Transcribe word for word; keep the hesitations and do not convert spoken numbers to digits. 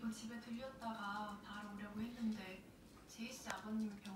집에 들렸다가 바로 오려고 했는데 제이씨 아버님이 병원에